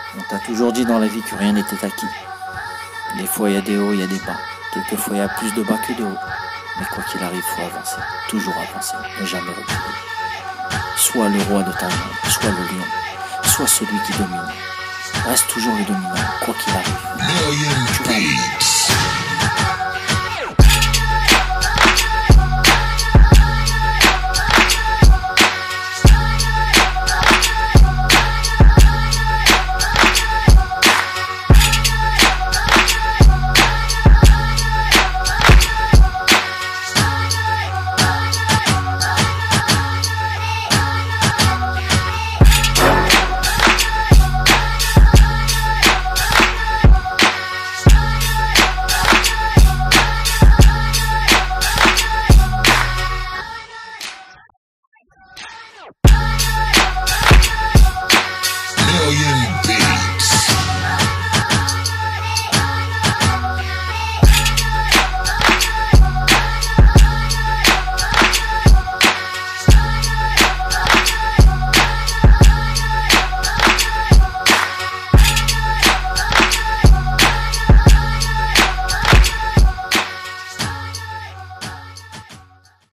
On t'a toujours dit dans la vie que rien n'était acquis. Des fois il y a des hauts, il y a des bas. Quelquefois il y a plus de bas que de hauts. Mais quoi qu'il arrive, faut avancer. Toujours avancer, ne jamais reculer. Sois le roi de ta vie, sois le lion, sois celui qui domine. Reste toujours le dominant, quoi qu'il arrive. Tu vas